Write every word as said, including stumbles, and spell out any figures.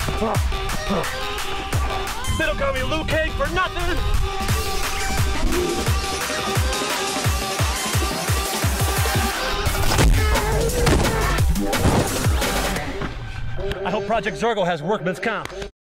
They don't call me Luke Cage for nothing! I hope Project Zorgo has workman's comp.